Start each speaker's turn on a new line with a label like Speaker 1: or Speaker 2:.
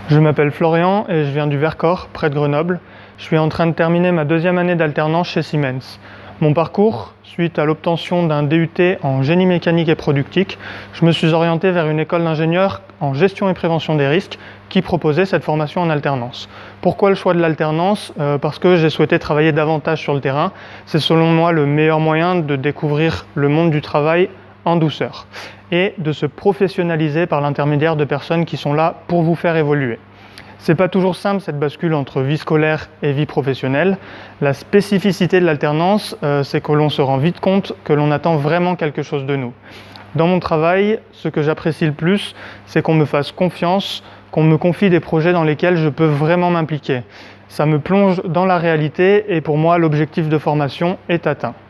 Speaker 1: Je m'appelle Florian et je viens du Vercors, près de Grenoble. Je suis en train de terminer ma deuxième année d'alternance chez Siemens. Mon parcours, suite à l'obtention d'un DUT en génie mécanique et productique, je me suis orienté vers une école d'ingénieur en gestion et prévention des risques qui proposait cette formation en alternance. Pourquoi le choix de l'alternance ? Parce que j'ai souhaité travailler davantage sur le terrain. C'est selon moi le meilleur moyen de découvrir le monde du travail en douceur et de se professionnaliser par l'intermédiaire de personnes qui sont là pour vous faire évoluer. C'est pas toujours simple cette bascule entre vie scolaire et vie professionnelle. La spécificité de l'alternance, c'est que l'on se rend vite compte que l'on attend vraiment quelque chose de nous. Dans mon travail, ce que j'apprécie le plus, c'est qu'on me fasse confiance, qu'on me confie des projets dans lesquels je peux vraiment m'impliquer. Ça me plonge dans la réalité et pour moi, l'objectif de formation est atteint.